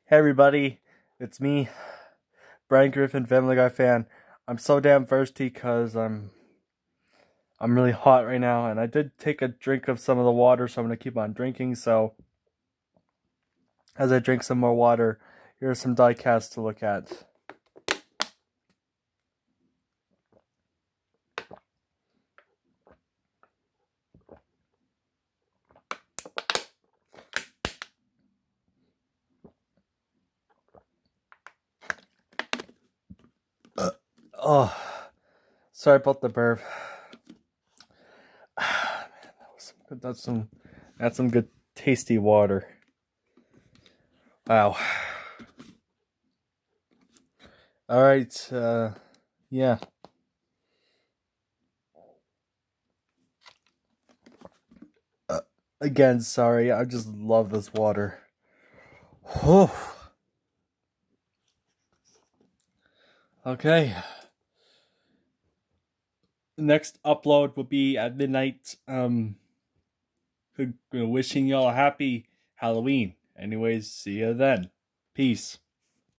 Hey everybody, it's me, Brian Griffin, Family Guy fan. I'm so damn thirsty because I'm really hot right now, and I did take a drink of some of the water, so I'm gonna keep on drinking. So as I drink some more water, here are some diecasts to look at. Oh, sorry about the burp. Man, that was some good. That's some good tasty water. Wow. All right. Yeah. Again, sorry. I just love this water. Whew. Okay. The next upload will be at midnight. Wishing y'all a happy Halloween. Anyways, see you then. Peace.